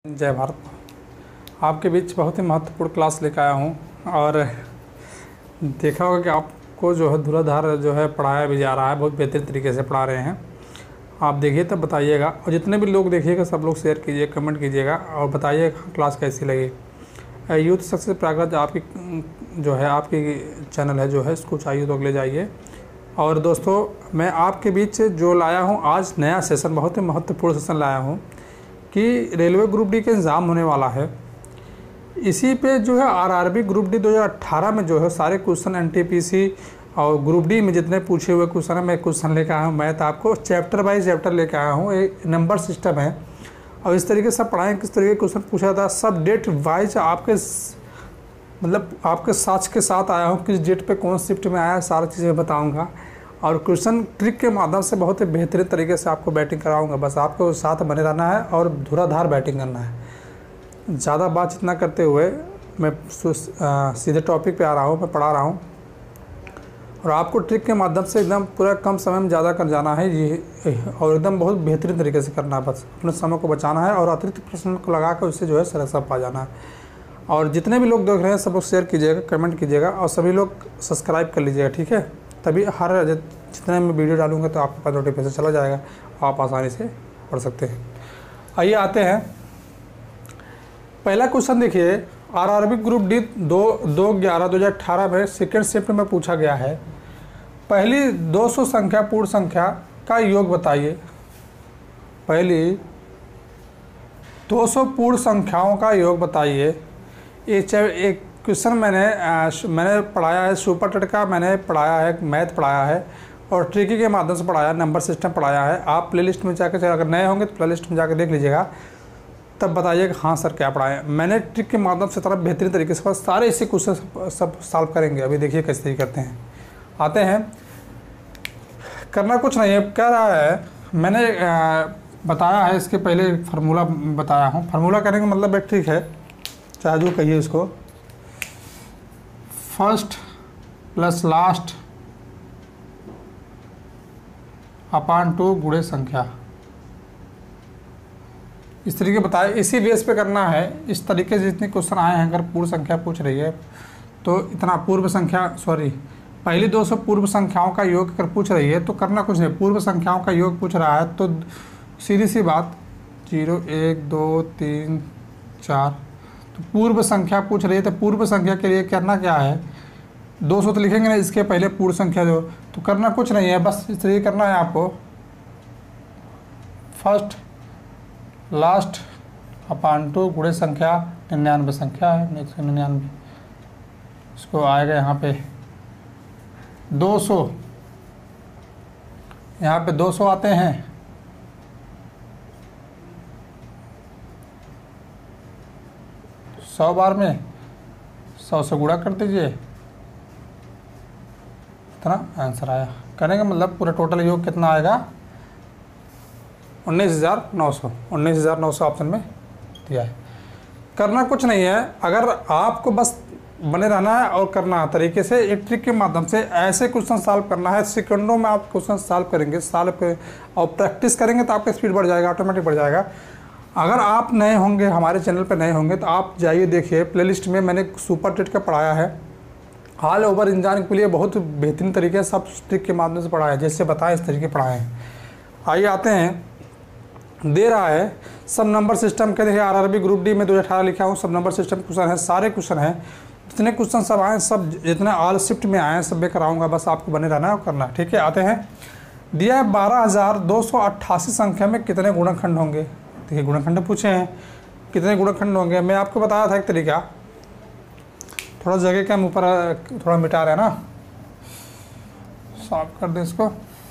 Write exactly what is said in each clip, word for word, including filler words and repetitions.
जय भारत। आपके बीच बहुत ही महत्वपूर्ण क्लास लेकर आया हूँ और देखा होगा कि आपको जो है धुराधार जो है पढ़ाया भी जा रहा है, बहुत बेहतरीन तरीके से पढ़ा रहे हैं। आप देखिए तब बताइएगा, और जितने भी लोग देखिएगा सब लोग शेयर कीजिए, कमेंट कीजिएगा और बताइएगा क्लास कैसी लगी। यूथ सक्सेस प्रयागराज आपकी जो है आपकी चैनल है जो है इसको चाहिए तो अगले जाइए। और दोस्तों मैं आपके बीच जो लाया हूँ आज नया सेशन, बहुत ही महत्वपूर्ण सेशन लाया हूँ कि रेलवे ग्रुप डी का एग्ज़ाम होने वाला है। इसी पे जो है आरआरबी ग्रुप डी दो हज़ार अठारह में जो है सारे क्वेश्चन एनटीपीसी और ग्रुप डी में जितने पूछे हुए क्वेश्चन है मैं क्वेश्चन लेकर आया हूँ। मैथ आपको चैप्टर बाई चैप्टर लेकर आया हूँ, एक नंबर सिस्टम है और इस तरीके से पढ़ाएं किस तरीके के क्वेश्चन पूछा था, सब डेट वाइज आपके मतलब आपके साथ के साथ आया हूँ, किस डेट पे कौन शिफ्ट में आया सारी चीज़ें बताऊँगा और क्वेश्चन ट्रिक के माध्यम से बहुत ही बेहतरीन तरीके से आपको बैटिंग कराऊंगा। बस आपको साथ बने रहना है और धुराधार बैटिंग करना है। ज़्यादा बातचीत ना करते हुए मैं सीधे टॉपिक पे आ रहा हूँ, मैं पढ़ा रहा हूँ और आपको ट्रिक के माध्यम से एकदम पूरा कम समय में ज़्यादा कर जाना है ये, और एकदम बहुत बेहतरीन तरीके से करना है। बस अपने समय को बचाना है और अतिरिक्त प्रश्न को लगा कर उससे जो है सरसा पा जाना है। और जितने भी लोग देख रहे हैं सब लोग शेयर कीजिएगा, कमेंट कीजिएगा और सभी लोग सब्सक्राइब कर लीजिएगा, ठीक है। तभी हर जितने मैं वीडियो डालूंगा तो आपके पास नोटिफिकेशन चला जाएगा, आप आसानी से पढ़ सकते हैं। आइए आते हैं, पहला क्वेश्चन देखिए, आरआरबी ग्रुप डी दो दो ग्यारह दो हज़ार अठारह में सेकेंड शिफ्ट में पूछा गया है। पहली दो सौ संख्या पूर्ण संख्या का योग बताइए। पहली दो सौ पूर्ण संख्याओं का योग बताइए। ये एक क्वेश्चन मैंने आ, मैंने पढ़ाया है, सुपर टेट का मैंने पढ़ाया है, मैथ पढ़ाया है और ट्रिकी के माध्यम से पढ़ाया, नंबर सिस्टम पढ़ाया है। आप प्लेलिस्ट में जाकर अगर नए होंगे तो प्लेलिस्ट में जाकर देख लीजिएगा, तब बताइएगा हाँ सर क्या पढ़ाया। मैंने ट्रिक के माध्यम से तरह बेहतरीन तरीके से सारे इसी क्वेश्चन सब सॉल्व करेंगे। अभी देखिए कैसे तरीके करते हैं। आते हैं, करना कुछ नहीं है, कह रहा है मैंने आ, बताया है इसके पहले फार्मूला बताया हूँ। फार्मूला करने का मतलब एक ट्रिक है, चाहे जो कहिए इसको, first plus last upon two गुणे संख्या, इस तरीके बताए। इसी बेस पे करना है। इस तरीके से जितने क्वेश्चन आए हैं, अगर पूर्ण संख्या पूछ रही है तो इतना पूर्व संख्या सॉरी पहली दो सौ पूर्व संख्याओं का योग अगर पूछ रही है तो करना कुछ नहीं, पूर्व संख्याओं का योग पूछ रहा है तो सीधी सी बात जीरो एक दो तीन चार, तो पूर्व संख्या पूछ रही है तो पूर्व संख्या के लिए करना क्या है, दो सौ तो लिखेंगे ना, इसके पहले पूर्ण संख्या जो, तो करना कुछ नहीं है, बस इस तरीके करना है आपको। फर्स्ट लास्ट अपान टू गुणे संख्या, निन्यानवे संख्या है, एक सौ निन्यानवे, इसको आएगा यहाँ पे दो सौ, यहाँ पे दो सौ आते हैं, सौ बार में सौ से गुणा कर दीजिए, इतना आंसर आया। करने का मतलब पूरा टोटल योग कितना आएगा, उन्नीस हज़ार नौ सौ, उन्नीस हज़ार नौ सौ ऑप्शन में दिया है। करना कुछ नहीं है, अगर आपको बस बने रहना है और करना है तरीके से, एक ट्रिक के माध्यम से ऐसे क्वेश्चन सॉल्व करना है, सेकंडों में आप क्वेश्चन सॉल्व करेंगे, सॉल्व कर और प्रैक्टिस करेंगे तो आपका स्पीड बढ़ जाएगा, ऑटोमेटिक बढ़ जाएगा। अगर आप नए होंगे, हमारे चैनल पर नए होंगे तो आप जाइए देखिए प्लेलिस्ट में मैंने सुपर टेट का पढ़ाया है, ऑल ओवर एग्जाम के लिए बहुत बेहतरीन तरीके से सब ट्रिक के माध्यम से पढ़ाया है, जैसे बताएं इस तरीके पढ़ाए हैं। आइए आते हैं, दे रहा है सब नंबर सिस्टम के, देखिए आरआरबी ग्रुप डी में दो हज़ार अठारह लिखा हूँ, सब नंबर सिस्टम क्वेश्चन है, सारे क्वेश्चन हैं, जितने क्वेश्चन सब आए सब जितने ऑल शिफ्ट में आए हैं सब मैं कराऊंगा, बस आपको बने रहना है और करना है, ठीक है। आते हैं, दिया है बारह हज़ार दो सौ अट्ठासी संख्या में कितने गुणनखंड होंगे। देखिए गुणनखंड पूछे हैं, कितने गुणनखंड होंगे। मैं आपको बताया था एक तरीका, थोड़ा जगह के हम ऊपर थोड़ा मिटा रहे हैं ना, साफ कर दें इसको,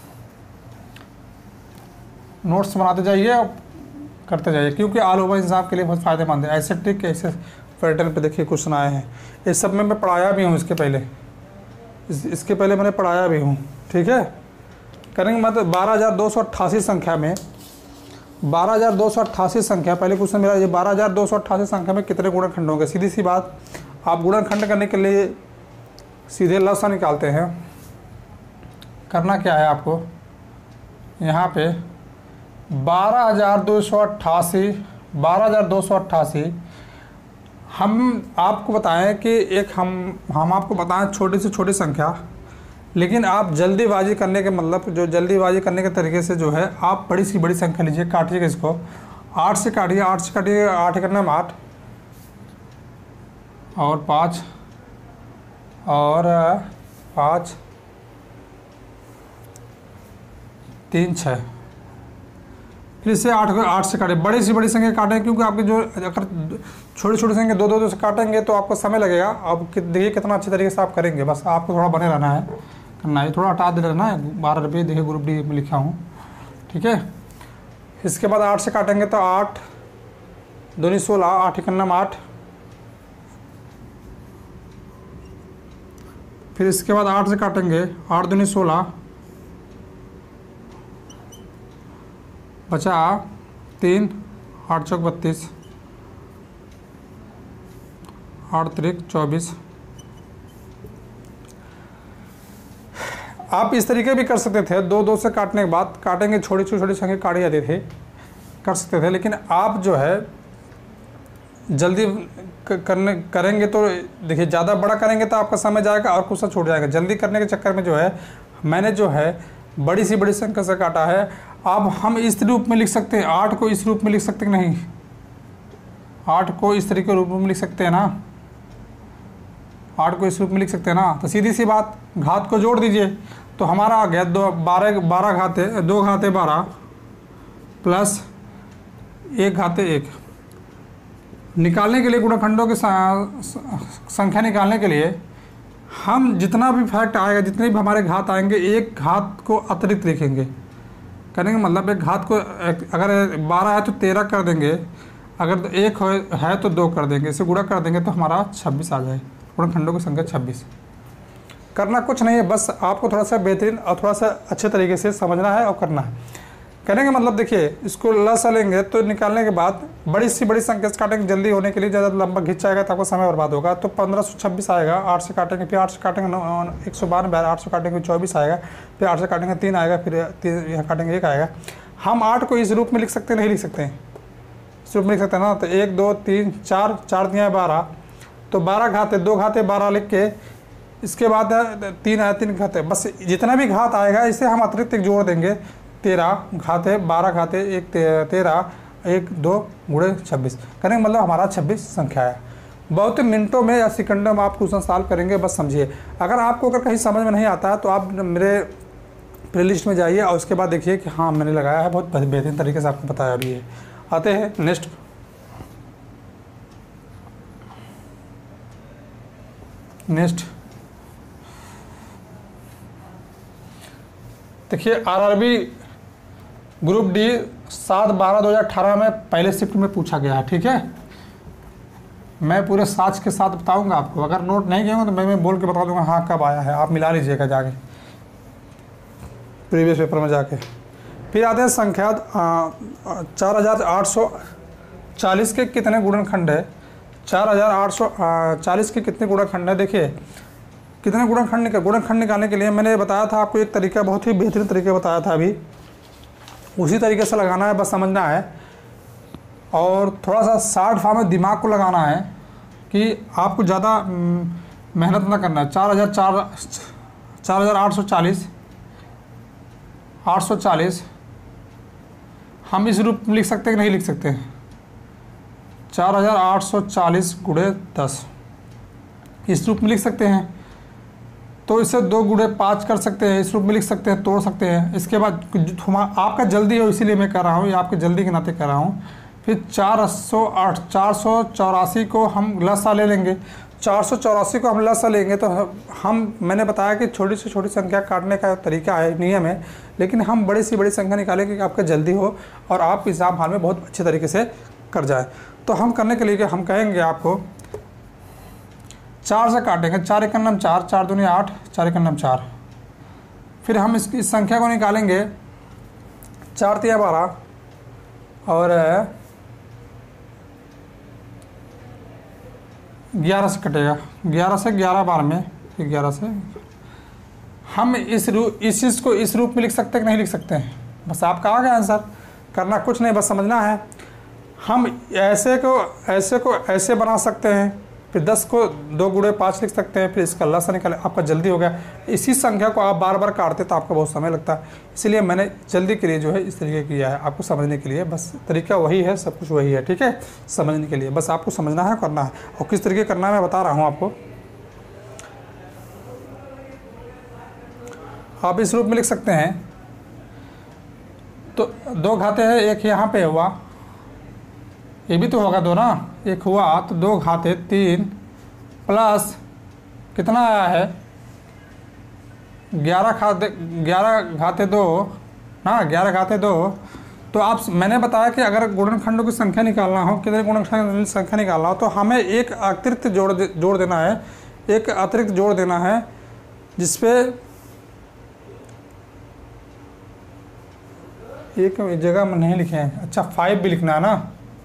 नोट्स बनाते जाइए और करते जाइए, क्योंकि ऑल ओवर एग्जाम के लिए बहुत फ़ायदेमंद है। ऐसे ट्रिक ऐसे पैटर्न पे देखिए क्वेश्चन आए हैं, इस सब में मैं पढ़ाया भी हूँ, इसके पहले इस, इसके पहले मैंने पढ़ाया भी हूँ, ठीक है। करेंगे मतलब बारह हज़ार दो सौ अट्ठासी संख्या में, बारह हज़ार दो सौ अट्ठासी संख्या, पहले क्वेश्चन मेरा ये बारह हज़ार दो सौ अट्ठासी संख्या में कितने गुणनखंड होंगे। सीधी सी बात, आप गुणनखंड करने के लिए सीधे लसा निकालते हैं। करना क्या है आपको, यहाँ पे बारह हज़ार दो सौ अट्ठासी बारह हज़ार दो सौ अट्ठासी। हम आपको बताएं कि एक हम हम आपको बताएं छोटी से छोटी संख्या, लेकिन आप जल्दीबाजी करने के मतलब जो जल्दीबाजी करने के तरीके से जो है आप बड़ी सी बड़ी संख्या लीजिए। काटिएगा इसको, आठ से काटिए, आठ से काटिए, आठ करना में आठ और पाँच और पाँच तीन छः, फिर इसे आठ आठ से काटें। बड़ी सी बड़ी संख्या काटें, क्योंकि आपके जो अगर छोटी छोटी संख्या दो दो दो से काटेंगे तो आपको समय लगेगा। अब देखिए कितना अच्छे तरीके से आप करेंगे, बस आपको थोड़ा बने रहना है, करना है, थोड़ा हटा दे रहना है। बारह रुपये देखिए ग्रुप डी में लिखा हूँ, ठीक है। इसके बाद आठ से काटेंगे तो आठ दूनी सोलह, आठ इक्यावन आठ, फिर इसके बाद आठ से काटेंगे, आठ दूनी सोलह, बचा तीन, आठ चौक बत्तीस, आठ त्रिक चौबीस। आप इस तरीके भी कर सकते थे, दो दो से काटने के बाद काटेंगे, छोटी छोटी छोटी संख्या काटी जाती थी, कर सकते थे। लेकिन आप जो है जल्दी करने करेंगे तो देखिए ज़्यादा बड़ा करेंगे तो आपका समय जाएगा और कुछ सा छूट जाएगा। जल्दी करने के चक्कर में जो है मैंने जो है बड़ी सी बड़ी संख्या से काटा है। अब हम इस रूप में लिख सकते हैं, आठ को इस रूप में लिख सकते हैं कि नहीं, आठ को इस तरीके रूप में लिख सकते हैं ना, आठ को इस रूप में लिख सकते हैं ना। तो सीधी सी बात, घात को जोड़ दीजिए तो हमारा आ गया दो, बारह बारह घाते दो घाते बारह प्लस एक घाते एक। निकालने के लिए गुणनखंडों की संख्या निकालने के लिए हम जितना भी फैक्ट आएगा, जितने भी हमारे घात आएंगे, एक घात को अतिरिक्त लिखेंगे। करेंगे मतलब एक घात को, अगर बारह है तो तेरह कर देंगे, अगर एक है तो दो कर देंगे, इसे गुणा कर देंगे तो हमारा छब्बीस आ जाए। गुणनखंडों की संख्या छब्बीस। करना कुछ नहीं है, बस आपको थोड़ा सा बेहतरीन और थोड़ा सा अच्छे तरीके से समझना है और करना है। करेंगे मतलब देखिए, इसको लसा लेंगे तो निकालने के बाद बड़ी सी बड़ी संख्या से काटेंगे जल्दी होने के लिए, ज़्यादा लंबा खिंच जाएगा तो आपको समय बर्बाद होगा। तो पंद्रह सौ छब्बीस आएगा, आठ से काटेंगे, फिर आठ से काटेंगे एक सौ बानवे, आठ से काटेंगे चौबीस आएगा, फिर आठ से काटेंगे तीन आएगा, फिर तीन यहाँ काटेंगे एक आएगा। हम आठ को इस रूप में लिख सकते हैं, नहीं लिख सकते हैं, इस रूप में लिख सकते हैं ना। तो एक दो तीन चार, चार दिया बारह, तो बारह घाते, दो घाते बारह लिख के इसके बाद तीन आया, तीन घाते, बस जितना भी घात आएगा इसे हम अतिरिक्त जोड़ देंगे। तेरह घाते, बारह घाते एक, तेरह, एक दो गुणे छब्बीस करेंगे, मतलब हमारा छब्बीस संख्या है। बहुत मिनटों में या सेकंडों में आप क्वेश्चन सॉल्व करेंगे, बस समझिए। अगर आपको अगर कहीं समझ में नहीं आता है तो आप मेरे प्लेलिस्ट में जाइए और उसके बाद देखिए कि हाँ मैंने लगाया है, बहुत बेहतरीन तरीके से आपको बताया भी है। आते हैं नेक्स्ट। नेक्स्ट देखिए, आरआरबी ग्रुप डी सात बारह दो हज़ार अठारह में पहले शिफ्ट में पूछा गया है, ठीक है। मैं पूरे साच के साथ बताऊंगा आपको, अगर नोट नहीं किया तो मैं मैं बोल के बता दूंगा हाँ कब आया है, आप मिला लीजिएगा जाके प्रीवियस पेपर में जाके। फिर आते हैं संख्या चार हज़ार आठ सौ चालीस के कितने गुणनखंड है। चार हज़ार आठ सौ चालीस के कितने गुणनखंड है। देखिए कितने गुणनखंड निकाल गुणनखंड निकालने के लिए मैंने बताया था आपको एक तरीका, बहुत ही बेहतरीन तरीका बताया था, अभी उसी तरीके से लगाना है, बस समझना है। और थोड़ा सा शार्ट फॉर्म में दिमाग को लगाना है कि आपको ज़्यादा मेहनत ना करना है। चार हज़ार चार चार हज़ार आठ सौ चालीस आठ सौ चालीस हम इस रूप में लिख सकते हैं कि नहीं लिख सकते हैं। चार हज़ार आठ सौ चालीस गुणे दस इस रूप में लिख सकते हैं, तो इसे दो गुणे पाँच कर सकते हैं, इस रूप में लिख सकते हैं, तोड़ सकते हैं। इसके बाद आपका जल्दी हो इसीलिए मैं कर रहा हूँ, ये आपके जल्दी के नाते कर रहा हूँ। फिर चार सौ आठ चार सौ चौरासी को हम लसा ले लेंगे, चार सौ चौरासी को हम लसा लेंगे तो हम मैंने बताया कि छोटी से छोटी संख्या काटने का तरीका है, नियम है, लेकिन हम बड़ी सी बड़ी संख्या निकालेंगे कि आपका जल्दी हो और आप एग्जाम हॉल में बहुत अच्छे तरीके से कर जाए। तो हम करने के लिए हम कहेंगे आपको चार से काटेंगे, चार एक नम चार, चार दूनी आठ, चार एक नम चार। फिर हम इसकी इस संख्या को निकालेंगे, चार तिया बारह और ग्यारह से कटेगा, ग्यारह से ग्यारह बार में, फिर ग्यारह से हम इस रूप इस चीज़ को इस रूप में लिख सकते हैं कि नहीं लिख सकते हैं। बस आपका आ गया आंसर, करना कुछ नहीं, बस समझना है। हम ऐसे को ऐसे को ऐसे बना सकते हैं, फिर दस को दो गुणे पाँच लिख सकते हैं, फिर इसका लसा निकाले, आपका जल्दी हो गया। इसी संख्या को आप बार बार काटते तो आपका बहुत समय लगता है, इसलिए मैंने जल्दी के लिए जो है इस तरीके किया है, आपको समझने के लिए। बस तरीका वही है, सब कुछ वही है, ठीक है, समझने के लिए बस आपको समझना है, करना है। और किस तरीके करना है मैं बता रहा हूँ आपको। आप इस रूप में लिख सकते हैं, तो दो घाते हैं, एक यहाँ पे हुआ, ये भी तो होगा दो ना, एक हुआ तो दो घाते तीन प्लस कितना आया है ग्यारह खाते ग्यारह घाते दो ना, ग्यारह घाते दो। तो आप मैंने बताया कि अगर गुणनखंडों की संख्या निकालना हो, कितने गुणनखंडों की संख्या निकालना हो, तो हमें एक अतिरिक्त जोड़ दे, जोड़ देना है, एक अतिरिक्त जोड़ देना है, जिसपे एक जगह में नहीं लिखे हैं, अच्छा फाइव भी लिखना है ना,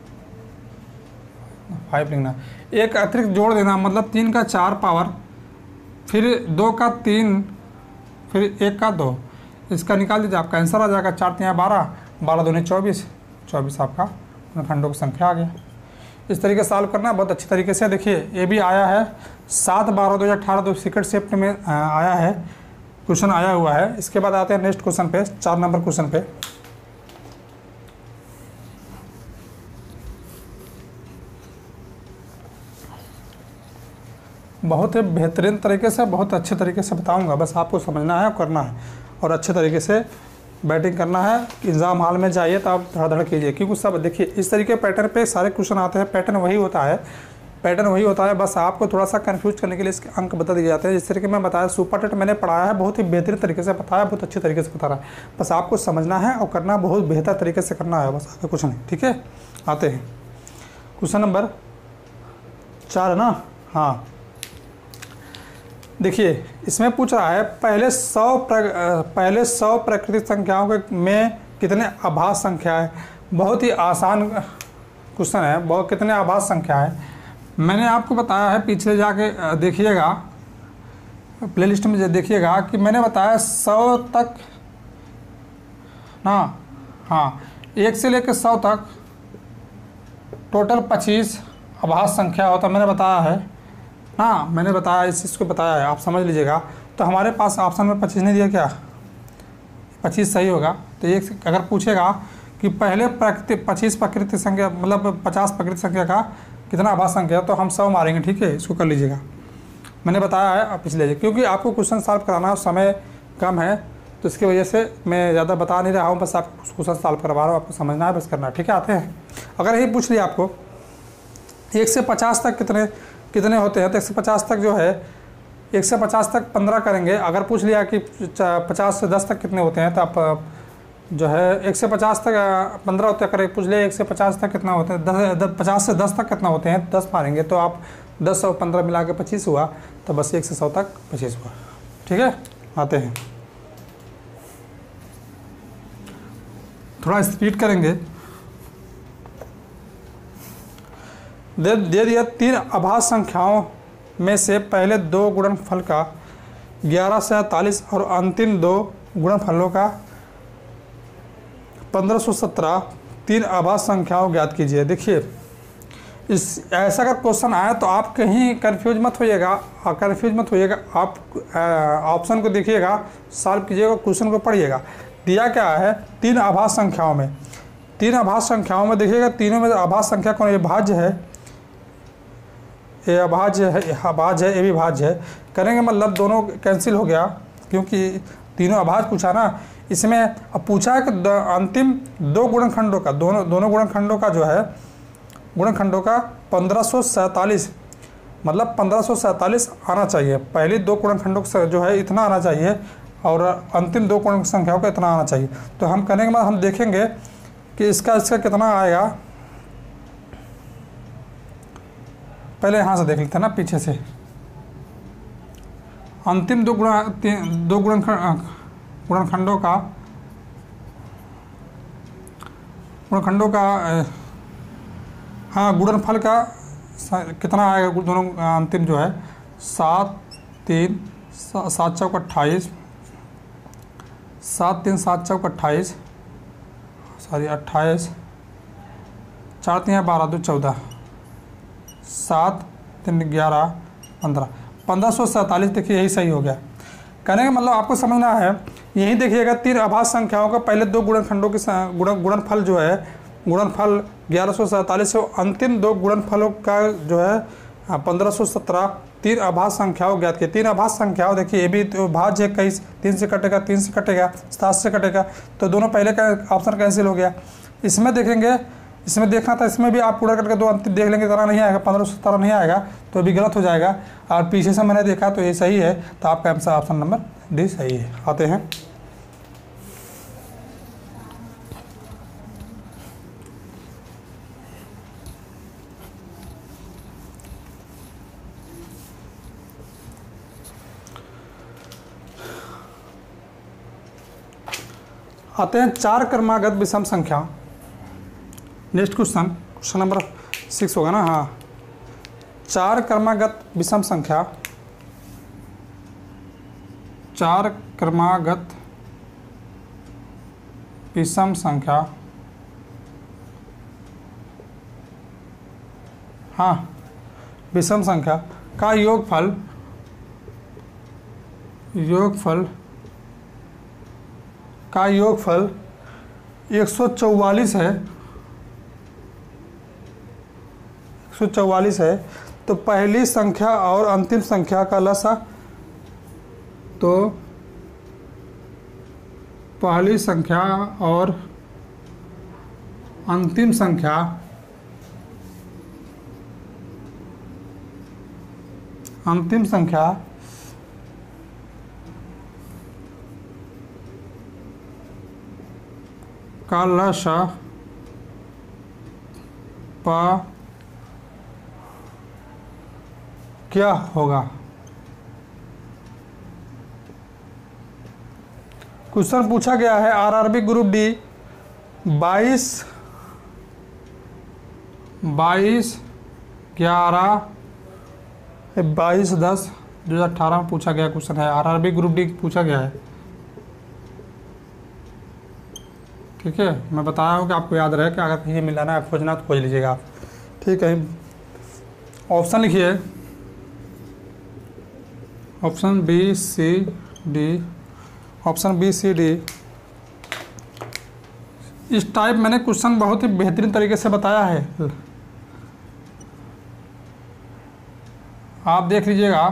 फाइव लिखना, एक अतिरिक्त जोड़ देना, मतलब तीन का चार पावर, फिर दो का तीन, फिर एक का दो, इसका निकाल दीजिए, आपका आंसर आ जाएगा। चार तीन बारह, बारह दूनी चौबीस, चौबीस आपका खंडों की संख्या आ गया। इस तरीके से सॉल्व करना है बहुत अच्छी तरीके से। देखिए ये भी आया है सात बारह दो हज़ार अठारह दो सेकंड शिफ्ट में आया है, क्वेश्चन आया हुआ है। इसके बाद आते हैं नेक्स्ट क्वेश्चन पे, चार नंबर क्वेश्चन पे। बहुत ही बेहतरीन तरीके से, बहुत अच्छे तरीके से बताऊंगा, बस आपको समझना है और करना है, और अच्छे तरीके से बैटिंग करना है। एग्ज़ाम हॉल में जाइए तो आप धड़-धड़ कीजिए, क्योंकि सब देखिए इस तरीके पैटर्न पे सारे क्वेश्चन आते हैं, पैटर्न वही होता है, पैटर्न वही होता है, बस आपको थोड़ा सा कंफ्यूज करने के लिए इसके अंक बता दिए जाते हैं। जिस तरीके मैं बताया सुपर टेट मैंने पढ़ाया है, बहुत ही बेहतरीन तरीके से बताया, बहुत अच्छे तरीके से बता रहा है, बस आपको समझना है और करना बहुत बेहतर तरीके से करना है, बस आगे कुछ नहीं, ठीक है। आते हैं क्वेश्चन नंबर चार है ना, हाँ देखिए इसमें पूछ रहा है पहले सौ प्र, पहले सौ प्राकृतिक संख्याओं के में कितने आभास संख्या है। बहुत ही आसान क्वेश्चन है, बहुत कितने आभास संख्या है मैंने आपको बताया है, पीछे जाके देखिएगा प्लेलिस्ट में देखिएगा कि मैंने बताया सौ तक ना, हाँ एक से लेकर सौ तक टोटल पच्चीस आभास संख्या होता मैंने बताया है, हाँ मैंने बताया, इस चीज़ को बताया है, आप समझ लीजिएगा। तो हमारे पास ऑप्शन में पच्चीस नहीं दिया क्या, पच्चीस सही होगा। तो एक अगर पूछेगा कि पहले प्राकृतिक पच्चीस प्राकृतिक संख्या मतलब पचास प्राकृतिक संख्या का कितना आभास संख्या, तो हम सौ मारेंगे, ठीक है, इसको कर लीजिएगा। मैंने बताया है आप इसलिए, क्योंकि आपको क्वेश्चन सॉल्व कराना समय कम है, तो इसकी वजह से मैं ज़्यादा बता नहीं रहा हूँ, बस आप क्वेश्चन सॉल्व करवा रहा हूँ, आपको समझना है, बस करना है, ठीक है। आते हैं, अगर यही पूछ लिया आपको एक से पचास तक कितने कितने होते हैं, तो एक से पचास तक जो है एक से पचास तक पंद्रह करेंगे। अगर पूछ लिया कि पचास से दस तक कितने होते हैं, तो आप जो है एक से पचास तक पंद्रह होते हैं। अगर पूछ लिया एक से पचास तक कितना होते हैं, दस पचास से दस तक कितना होते हैं, दस मारेंगे, तो आप दस और पंद्रह मिला के पच्चीस हुआ, तो बस एक से सौ तक पच्चीस हुआ, ठीक है। आते हैं, थोड़ा स्पीड करेंगे। दे दे दिया तीन आभास संख्याओं में से पहले दो गुणनफल का ग्यारह से अड़तालीस और अंतिम दो गुणनफलों का पंद्रह सौ सत्रह, तीन आभास संख्याओं ज्ञात कीजिए। देखिए इस ऐसा अगर क्वेश्चन आया तो आप कहीं कंफ्यूज मत होइएगा, कंफ्यूज मत होइएगा, आप ऑप्शन को देखिएगा, सॉल्व कीजिएगा, क्वेश्चन को पढ़िएगा। दिया क्या है, तीन आभास संख्याओं में, तीन आभास संख्याओं में देखिएगा, तीनों में आभास संख्या कौन, ये भाज्य है, ये अभाज्य है, अभाज्य है, ये भी भाज्य है। करेंगे मतलब दोनों कैंसिल हो गया, क्योंकि तीनों अभाज्य पूछा ना। इसमें अब पूछा है कि अंतिम दो गुणनखंडों का, दोनों दोनों गुणनखंडों का जो है गुणनखंडों का पंद्रह सौ सैंतालीस, मतलब पंद्रह सौ सैंतालीस आना चाहिए। पहले दो गुणनखंडों का जो है इतना आना चाहिए, और अंतिम दो गुणन संख्याओं का इतना आना चाहिए। तो हम करेंगे मतलब हम देखेंगे कि इसका इसका कितना आएगा। पहले यहाँ से देख लेते हैं ना, पीछे से। अंतिम दो गुण दो गुणनखंड गुणनखंडों का गुणनखंडों का हाँ गुणनफल का कितना आएगा, दोनों अंतिम जो है सात तीन सात चौक अट्ठाईस, सात तीन सात चौक अट्ठाईस, सॉरी अट्ठाईस चार तीन बारह, दो चौदह, सात तीन ग्यारह, पंद्रह, पंद्रह सौ सैंतालीस। देखिए यही सही हो गया। कहने का मतलब आपको समझना है, यही देखिएगा तीन अभाज्य संख्याओं का पहले दो गुणनखंडों के गुणन गुणनफल जो है, गुणनफल ग्यारह सौ सैंतालीस और अंतिम दो गुणनफलों का जो है पंद्रह सौ सत्रह, तीन अभाज्य संख्याओं ज्ञात किए। तीन अभाज्य संख्याओं देखिए, ये भी तो भाज्य है, कई तीन से कटेगा, तीन से कटेगा, सात से कटेगा, तो दोनों पहले का ऑप्शन कैंसिल हो गया। इसमें देखेंगे, इसमें देखना था, इसमें भी आप पूरा करके दो अंतिम देख लेंगे, तरह नहीं आएगा, पंद्रह सौ सत्रह नहीं आएगा तो अभी गलत हो जाएगा। और पीछे से मैंने देखा तो ये सही है, तो आपका आंसर ऑप्शन नंबर डी सही है। आते हैं आते हैं चार क्रमागत विषम संख्या। Next question, question number six होगा ना। हाँ, चार क्रमागत विषम संख्या, चार क्रमागत विषम संख्या, हाँ विषम संख्या का योगफल, योगफल का योगफल एक सौ चौवालीस है, एक सौ चौवालीस है, तो पहली संख्या और अंतिम संख्या का लसा, तो पहली संख्या और अंतिम संख्या अंतिम संख्या का लसा पा क्या होगा। क्वेश्चन पूछा गया है आरआरबी ग्रुप डी बाईस बाईस ग्यारह बाईस दस दो हज़ार अठारह में पूछा गया क्वेश्चन है, आरआरबी ग्रुप डी पूछा गया है। ठीक है, मैं बताया हूँ कि आपको याद रहे कि अगर कहीं मिलाना है खोजना तो खोज लीजिएगा आप। ठीक है, ऑप्शन लिखिए, option B C D, option B C D. इस टाइप मैंने क्वेश्चन बहुत ही बेहतरीन तरीके से बताया है, आप देख लीजिएगा।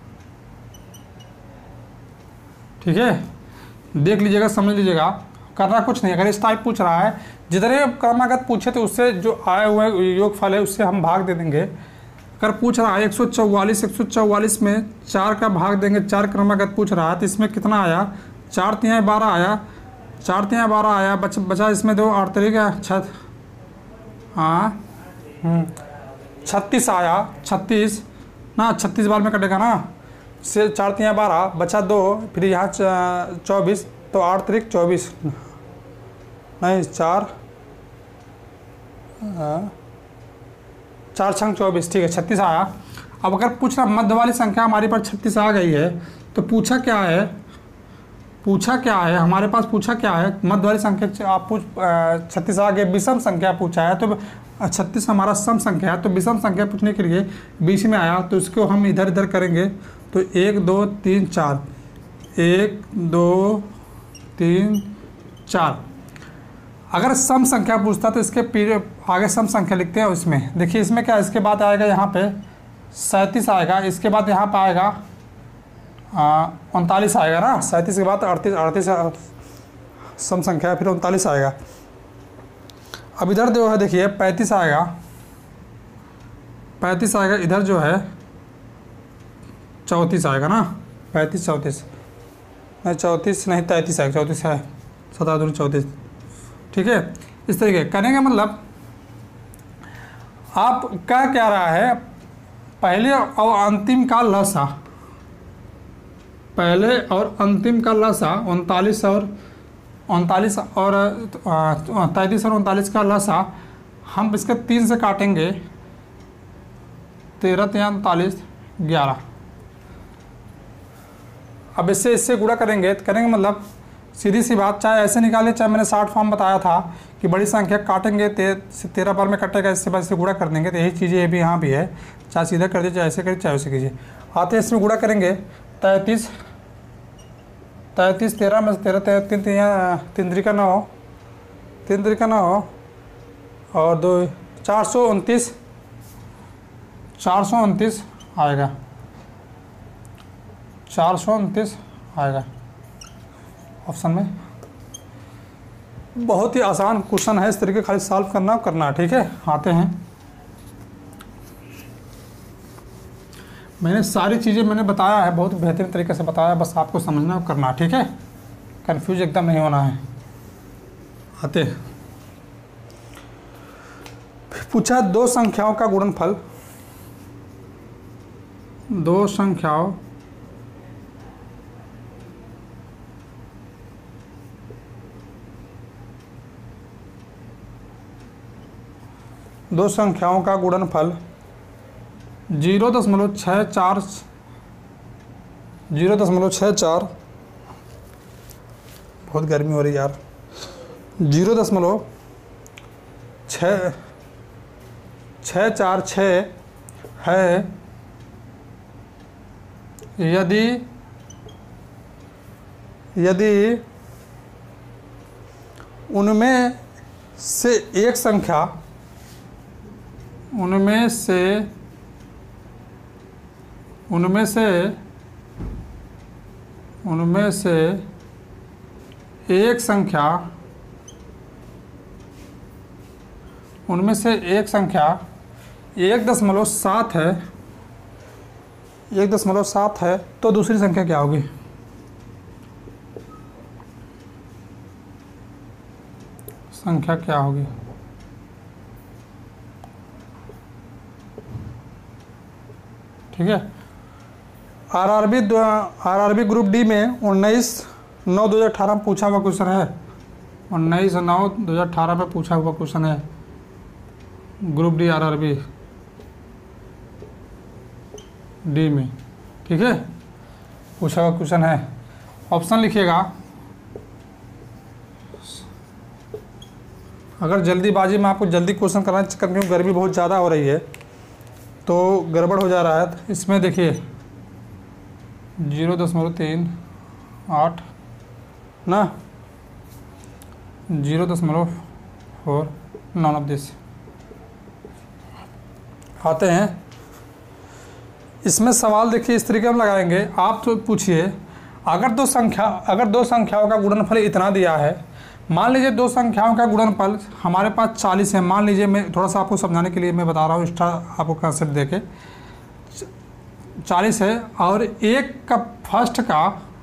ठीक है, देख लीजिएगा, समझ लीजिएगा, करना कुछ नहीं। अगर इस टाइप पूछ रहा है, जितने क्रमागत पूछे थे उससे जो आए हुए योगफल है उससे हम भाग दे देंगे। अगर पूछ रहा है एक सौ चौवालीस एक सौ चौवालीस में चार का भाग देंगे, चार क्रमागत पूछ रहा है, तो इसमें कितना आया, चार तिहाई बारह आया, चार तिहाई बारह आया, बच बचा इसमें दो आठ तरीके छत हाँ छत्तीस आया, छत्तीस ना, छत्तीस बार में कटेगा ना, से चार तिहाई बारह, बचा दो, फिर यहाँ चौबीस, तो आठ तरीक चौबीस, नहीं चार चार छंग चौबीस, ठीक है, छत्तीस आया। अब अगर पूछ रहा मध्य वाली संख्या हमारे पास छत्तीस आ गई है, तो पूछा क्या है, पूछा क्या है हमारे पास, पूछा क्या है मध्य वाली संख्या, आप पूछ छत्तीस आ गए, विषम संख्या पूछा है, तो छत्तीस हमारा सम संख्या है, तो विषम संख्या पूछने के लिए बीच में आया, तो इसको हम इधर इधर करेंगे, तो एक दो तीन चार, एक दो तीन चार। अगर सम संख्या पूछता तो इसके पीछे आगे सम संख्या लिखते हैं। इसमें देखिए, इसमें क्या, इसके बाद आएगा यहाँ पे सैंतीस आएगा, इसके बाद यहाँ पे आएगा उनतालीस आएगा ना, सैंतीस के बाद अड़तीस, अड़तीस सम संख्या है, फिर उनतालीस आएगा। अब इधर जो है देखिए पैंतीस आएगा, पैंतीस आएगा, इधर जो है चौंतीस आएगा ना, पैंतीस चौंतीस नहीं, चौंतीस नहीं, तैंतीस आएगा, चौंतीस है, सत्रह दूनी चौंतीस। ठीक है, इस तरीके करने का मतलब आप क्या क्या रहा है, पहले और अंतिम का लसा, पहले और अंतिम का लसा उनतालीस और उनतालीस और तैंतीस और उनतालीस का लसा हम इसके तीन से काटेंगे, तेरह तिया उनतालीस ग्यारह। अब इससे इससे गुणा करेंगे तो करेंगे मतलब सीधी सी बात, चाहे ऐसे निकाले चाहे मैंने शॉर्ट फॉर्म बताया था कि बड़ी संख्या काटेंगे ते, तेरह बार में कटेगा, इससे बाद इससे गुणा कर देंगे, तो यही चीज़ें ये भी यहाँ भी है, चाहे सीधा कर दीजिए, चाहे ऐसे करिए चाहे ऐसे कीजिए। आते हैं इसमें गुणा करेंगे, तैंतीस तैंतीस तेरह में तेरह तेरह तीन तीन तीन त्रिका नौ, तीन त्रिका नौ और दो चार सौ उनतीस, चार सौ उनतीस आएगा, चार सौ उनतीस आएगा ऑप्शन में। बहुत ही आसान क्वेश्चन है, इस तरीके खाली सॉल्व करना करना ठीक है। आते हैं, मैंने सारी चीज़ें मैंने बताया है, बहुत बेहतरीन तरीके से बताया, बस आपको समझना करना ठीक है, कंफ्यूज एकदम नहीं होना है। आते हैं, पूछा दो संख्याओं का गुणनफल, दो संख्याओं दो संख्याओं का गुणनफल जीरो दशमलव छः चार जीरो दशमलव छः चार बहुत गर्मी हो रही है यार, जीरो दशमलव छः छः चार छः है यदि यदि उनमें से एक संख्या उनमें से उनमें से उनमें से एक संख्या उनमें से एक संख्या एक दशमलव सात है एक दशमलव सात है तो दूसरी संख्या क्या होगी? संख्या क्या होगी? ठीक है। आरआरबी आरआरबी ग्रुप डी में उन्नीस नौ दो हज़ार अठारह में पूछा हुआ क्वेश्चन है, उन्नीस नौ दो हज़ार अठारह में पूछा हुआ क्वेश्चन है, ग्रुप डी आरआरबी डी में, ठीक है, पूछा हुआ क्वेश्चन है। ऑप्शन लिखिएगा, अगर जल्दीबाजी में आपको जल्दी क्वेश्चन करना है, क्योंकि गर्मी बहुत ज़्यादा हो रही है तो गड़बड़ हो जा रहा है, तो इसमें देखिए जीरो दशमलव तीन आठ ना जीरो दशमलव फोर नॉन ऑफ दिस। आते हैं इसमें सवाल, देखिए इस तरीके हम लगाएंगे। आप तो पूछिए, अगर दो संख्या अगर दो संख्याओं का गुणनफल इतना दिया है, मान लीजिए दो संख्याओं का गुणनफल हमारे पास चालीस है, मान लीजिए, मैं थोड़ा सा आपको समझाने के लिए मैं बता रहा हूँ, एक्स्ट्रा आपको कंसेप्ट देके, चालीस है और एक का फर्स्ट का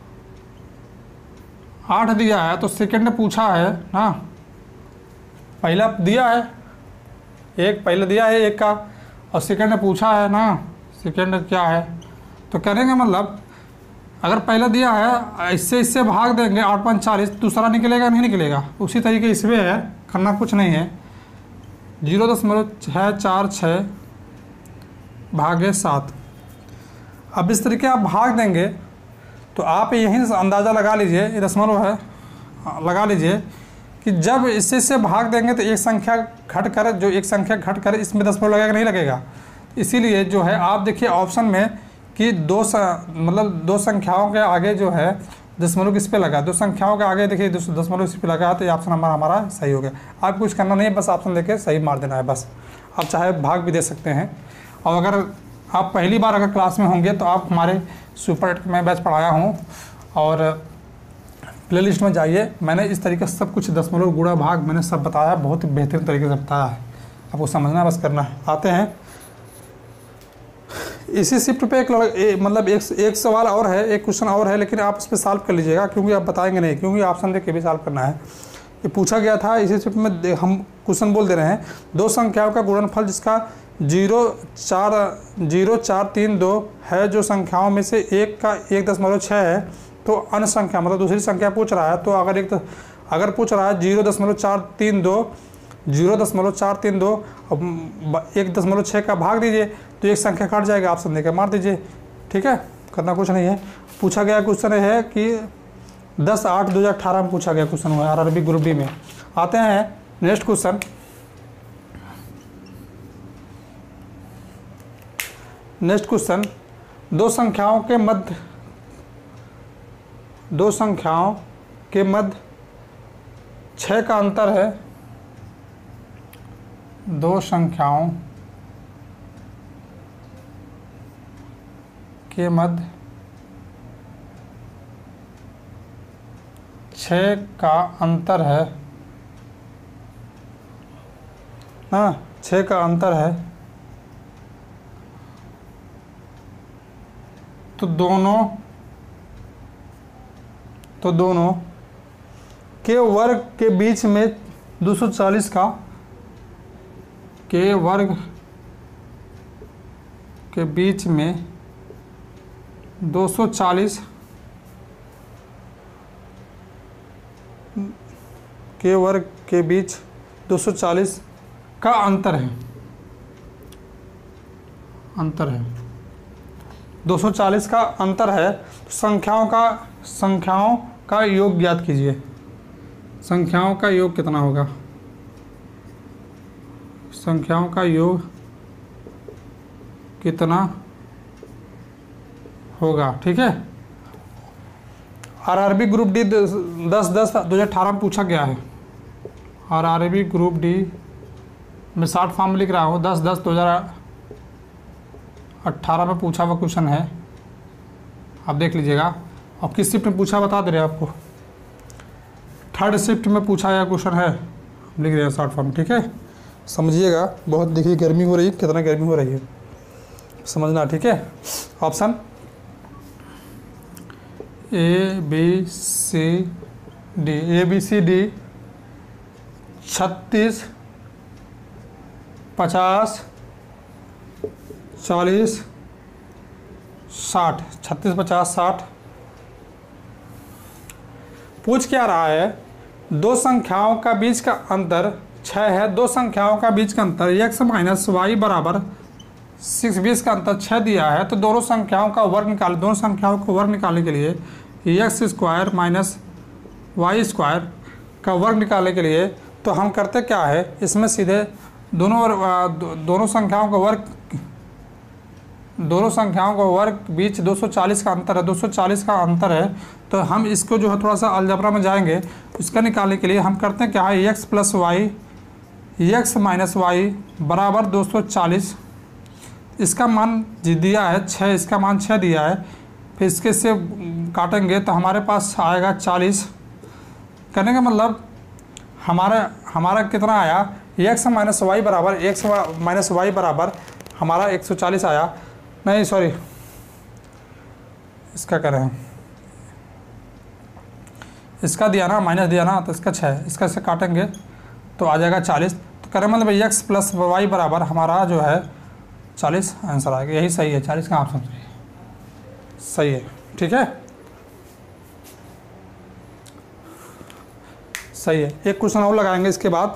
आठ दिया है, तो सेकंड पूछा है ना, पहला दिया है एक, पहले दिया है एक का और सेकंड पूछा है ना, सेकंड क्या है, तो करेंगे मतलब अगर पहला दिया है इससे इससे भाग देंगे, आठ पाँच चालीस, दूसरा निकलेगा नहीं निकलेगा, उसी तरीके इसमें है, करना कुछ नहीं है, जीरो दशमलव छः चार छः भागे सात। अब इस तरीके आप भाग देंगे तो आप यहीं से अंदाज़ा लगा लीजिए, ये दशमलव है, लगा लीजिए कि जब इससे इससे भाग देंगे तो एक संख्या घट कर, जो एक संख्या घट कर इसमें दशमलव लगेगा नहीं लगेगा, इसीलिए जो है आप देखिए ऑप्शन में कि दो स, मतलब दो संख्याओं के आगे जो है दशमलव किस पे लगा, दो संख्याओं के आगे देखिए दशमलव इस पे लगा, तो ये ऑप्शन हमारा हमारा सही हो गया। आप कुछ करना नहीं है, बस ऑप्शन देके सही मार देना है बस। आप चाहे भाग भी दे सकते हैं। और अगर आप पहली बार अगर क्लास में होंगे तो आप हमारे सुपर एट में बैच पढ़ाया हूँ और प्लेलिस्ट में जाइए, मैंने इस तरीके से सब कुछ दशमलव गुणा भाग मैंने सब बताया, बहुत बेहतरीन तरीके से बताया है, आपको समझना बस करना है। आते हैं इसी शिफ्ट पे एक ए, मतलब एक एक सवाल और है, एक क्वेश्चन और है, लेकिन आप इस पर सॉल्व कर लीजिएगा क्योंकि आप बताएंगे नहीं, क्योंकि ऑप्शन देख के भी सॉल्व करना है। ये पूछा गया था, इसी शिफ्ट में हम क्वेश्चन बोल दे रहे हैं, दो संख्याओं का गुणनफल जिसका जीरो चार जीरो चार तीन दो है, जो संख्याओं में से एक का एक दशमलव छः है, तो अन्य संख्या मतलब दूसरी संख्या पूछ रहा है, तो अगर एक अगर पूछ रहा है जीरो दशमलव चार तीन दो जीरो दशमलव चार तीन दो एक दशमलव छः का भाग दीजिए तो एक संख्या कट जाएगा, ऑप्शन देकर मार दीजिए, ठीक है, करना कुछ नहीं है। पूछा गया क्वेश्चन है कि दस आठ दो हज़ार अठारह में पूछा गया क्वेश्चन हुआ आरआरबी ग्रुप डी में। आते हैं नेक्स्ट क्वेश्चन। नेक्स्ट क्वेश्चन, दो संख्याओं के मध्य दो संख्याओं के मध्य छः का अंतर है। दो संख्याओं के मध्य छः का अंतर है हाँ छः का अंतर है तो दोनों तो दोनों के वर्ग के बीच में दो सौ चालीस का के वर्ग के बीच में दो सौ चालीस के वर्ग के बीच दो सौ चालीस का अंतर है अंतर है दो सौ चालीस का अंतर है तो संख्याओं का संख्याओं का योग ज्ञात कीजिए। संख्याओं का योग कितना होगा? संख्याओं का योग कितना होगा? ठीक है, आरआरबी ग्रुप डी दस दस दो हज़ार अठारह में पूछा गया है। आरआरबी ग्रुप डी मैं शॉर्ट फॉर्म लिख रहा हूँ, दस दस दो हज़ार अट्ठारह में पूछा हुआ क्वेश्चन है, आप देख लीजिएगा। और किस शिफ्ट में पूछा बता दे रहे हैं आपको, थर्ड शिफ्ट में पूछा गया क्वेश्चन है, लिख रहे हैं शॉर्ट फॉर्म। ठीक है, समझिएगा। बहुत देखिए गर्मी हो रही है, कितना गर्मी हो रही है समझना। ठीक है, option A B C D A B C D छत्तीस पचास चालीस साठ छत्तीस पचास साठ। पूछ क्या रहा है? दो संख्याओं का बीच का अंतर छः है। दो संख्याओं का बीच का अंतर एक्स माइनस वाई बराबर सिक्स बीस का अंतर छः दिया है। तो दोनों संख्याओं का वर्ग निकाल दोनों संख्याओं को वर्ग निकालने के लिए X square minus Y square का वर्ग निकालने के लिए तो हम करते क्या है, इसमें सीधे दोनों दो, दोनों संख्याओं का वर्ग दोनों संख्याओं का वर्ग बीच दो सौ चालीस का अंतर है दो सौ चालीस का अंतर है। तो हम इसको जो है थोड़ा सा अलजबरा में जाएंगे, उसका निकालने के लिए हम करते हैं क्या है, X plus Y X minus Y बराबर दो सौ चालीस। इसका मान जी दिया है छः, इसका मान छः दिया है। फिर इसके से काटेंगे तो हमारे पास आएगा चालीस। करने का मतलब हमारा हमारा कितना आया, एक्स माइनस वाई बराबर एक्स माइनस वाई बराबर हमारा एक सौ चालीस आया। नहीं सॉरी, इसका करें हम इसका दिया ना माइनस दिया ना, तो इसका छः, इसका से काटेंगे तो आ जाएगा चालीस। तो करें मतलब एक्स प्लस वाई बराबर हमारा जो है चालीस आंसर आएगा। यही सही है, चालीस का ऑप्शन सही है सही है। ठीक है, सही है। एक क्वेश्चन और लगाएंगे इसके बाद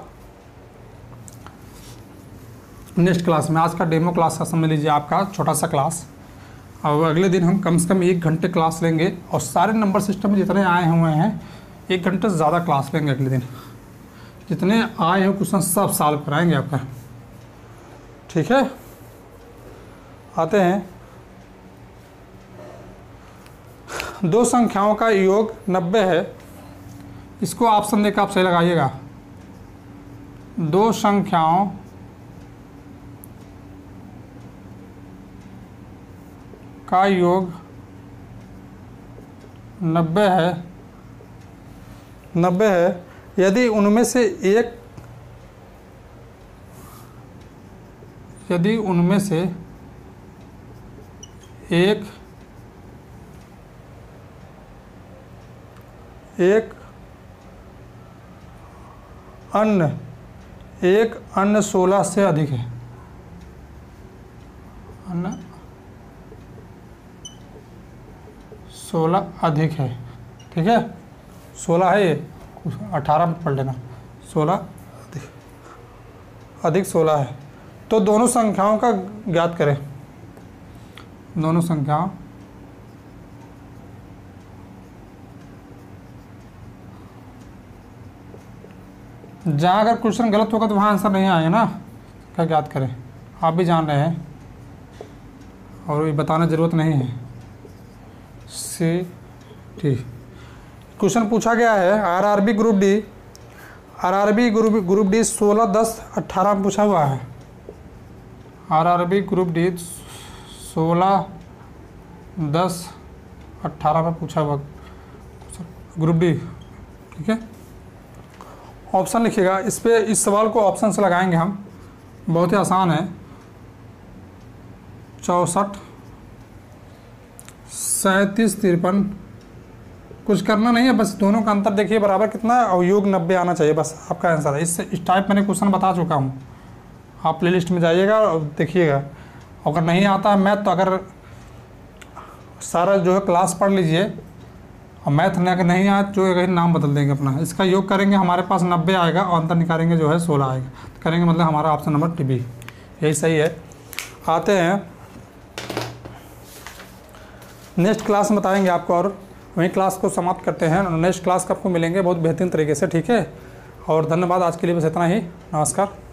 नेक्स्ट क्लास में। आज का डेमो क्लास का समझ लीजिए, आपका छोटा सा क्लास। और अगले दिन हम कम से कम एक घंटे क्लास लेंगे और सारे नंबर सिस्टम में जितने आए हुए हैं एक घंटे से ज़्यादा क्लास लेंगे अगले दिन। जितने आए हैं क्वेश्चन सब सॉल्व कराएंगे आपका। ठीक है, आते हैं दो संख्याओं का योग नब्बे है। इसको ऑप्शन देकर आप सही लगाइएगा। दो संख्याओं का योग नब्बे है नब्बे है यदि उनमें से एक यदि उनमें से एक एक अन्य एक अन्य सोलह से अधिक है। अन्य सोलह अधिक है। ठीक है, सोलह है, ये अठारह में पढ़ लेना। सोलह अधिक अधिक सोलह है तो दोनों संख्याओं का ज्ञात करें। दोनों संख्याओं जहाँ अगर क्वेश्चन गलत होगा तो वहाँ आंसर नहीं आएगा ना, क्या याद करें, आप भी जान रहे हैं और ये बताने ज़रूरत नहीं है। सी टी क्वेश्चन पूछा गया है RRB group D, RRB group group D सोलह दस अट्ठारह में पूछा हुआ है। आरआरबी ग्रुप डी सोलह दस अट्ठारह में पूछा हुआ ग्रुप डी, ठीक है। ऑप्शन लिखिएगा इस पे, इस सवाल को ऑप्शन से लगाएंगे हम, बहुत ही आसान है। चौंसठ, सैंतीस, तिरपन, कुछ करना नहीं है, बस दोनों का अंतर देखिए बराबर कितना है और योग नब्बे आना चाहिए, बस आपका आंसर है। इससे इस टाइप मैंने क्वेश्चन बता चुका हूँ, आप प्लेलिस्ट में जाइएगा और देखिएगा। अगर नहीं आता है मैथ तो अगर सारा जो है क्लास पढ़ लीजिए, और मैथ न अगर नहीं आया जो है नाम बदल देंगे अपना, इसका योग करेंगे हमारे पास नब्बे आएगा और अंतर निकालेंगे जो है सोलह आएगा, तो करेंगे मतलब हमारा ऑप्शन नंबर टी बी यही सही है। आते हैं नेक्स्ट क्लास में बताएंगे आपको, और वहीं क्लास को समाप्त करते हैं। नेक्स्ट क्लास का आपको मिलेंगे बहुत बेहतरीन तरीके से, ठीक है। और धन्यवाद, आज के लिए बस इतना ही, नमस्कार।